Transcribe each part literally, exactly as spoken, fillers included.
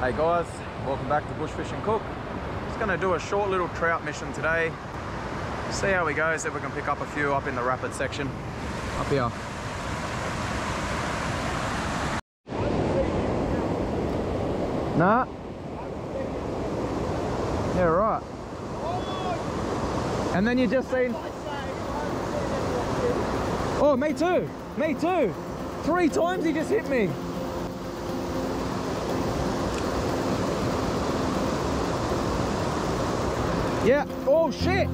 Hey guys, welcome back to Bush Fish and Cook. Just going to do a short little trout mission today. See how we go, see if we can pick up a few up in the rapid section. Up here. Nah. Yeah, right. And then you just seen... Oh, me too. Me too. Three times he just hit me. Yeah. Oh, shit.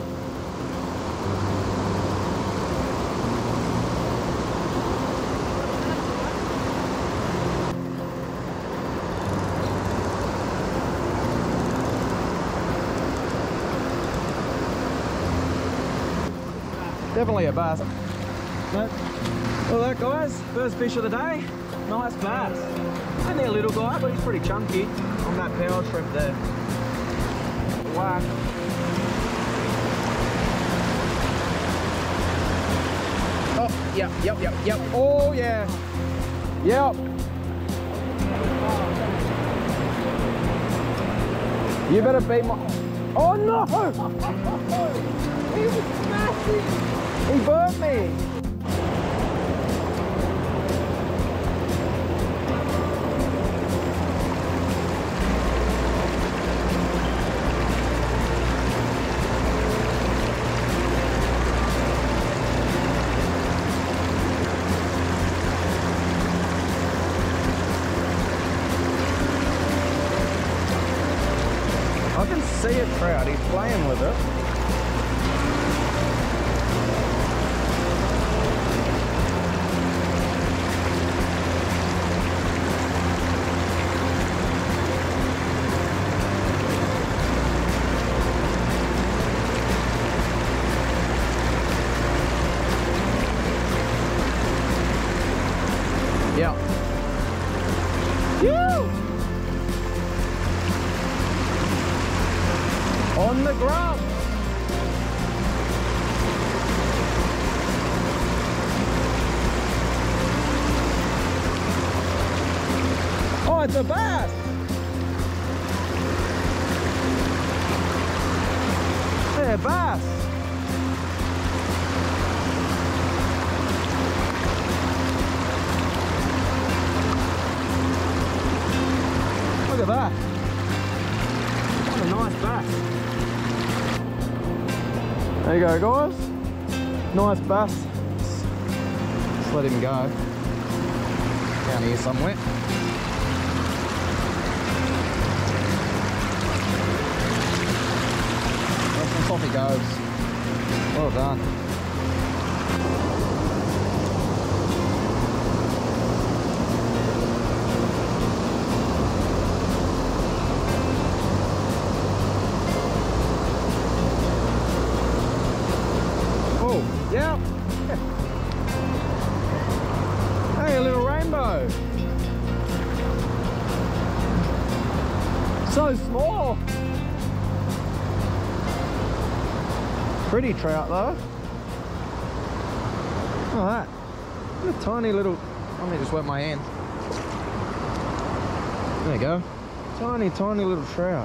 Definitely a bass. But, well, that guys, first fish of the day. Nice bass. Only a little guy, but he's pretty chunky on that power shrimp there. Whack. Oh, yep, yep, yep, yep. Oh, yeah. Yep. You better beat my... Oh, no! He was massive! He burnt me! I can see a trout, he's playing with it. Yeah. Woo! On the grub. Oh, it's a bass. Yeah, bass. Look at that. What a nice bass. There you go, guys. Nice bass. Just let him go. Down here somewhere. And off he goes. Well done. Yeah. Hey, a little rainbow. So small. Pretty trout though. Look at that. What a tiny little... Let me just wet my hand. There you go. Tiny, tiny little trout.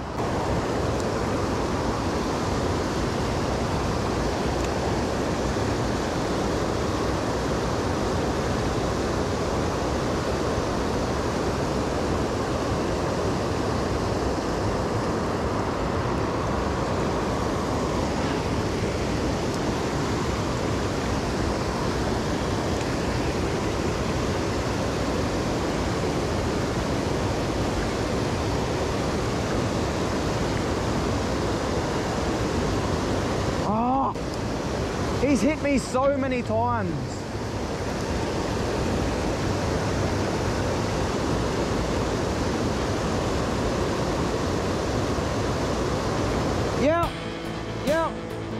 He's hit me so many times. Yeah, yeah.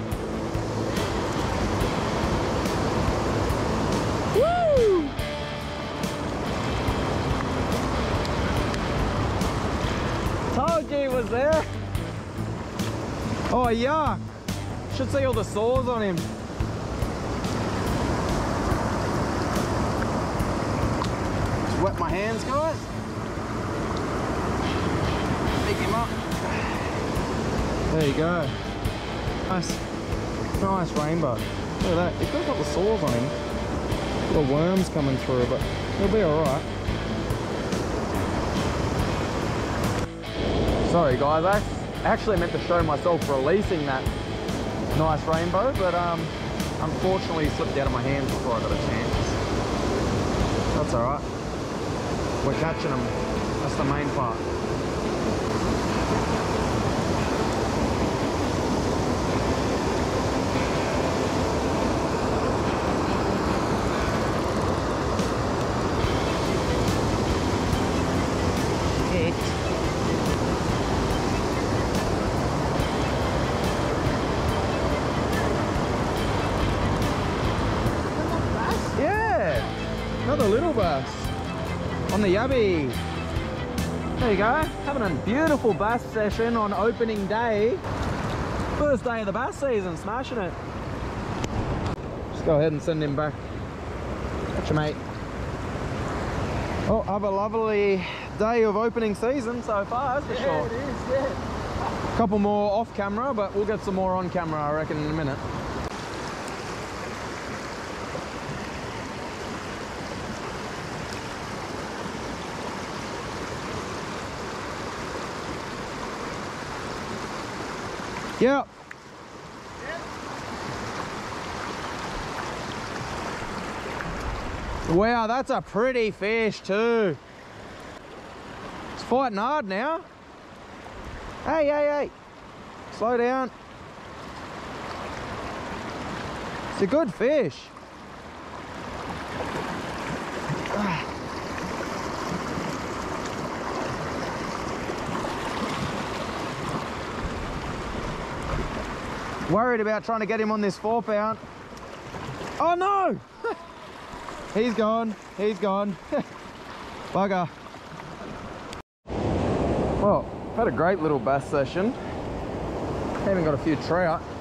Woo! Told you he was there. Oh, yuck. Should see all the sores on him. Wet my hands, guys. them up. There you go. Nice, nice rainbow. Look at that. He's got a couple of sores on him. Little worms coming through, but he'll be alright. Sorry guys, I actually meant to show myself releasing that nice rainbow, but um, unfortunately it slipped out of my hands before I got a chance. That's alright. We're catching them. That's the main part. Another little bass on the yabby. There you go, having a beautiful bass session on opening day. First day of the bass season, smashing it. Just go ahead and send him back. Catch you, mate. Oh, have a lovely day of opening season so far, that's for yeah, sure. It is, yeah. A couple more off camera, but we'll get some more on camera, I reckon, in a minute. Yep. Wow, that's a pretty fish too. It's fighting hard now. Hey, hey, hey. Slow down. It's a good fish. Worried about trying to get him on this four pound. Oh no! He's gone, he's gone. Bugger. Well, I've had a great little bass session. Even got a few trout.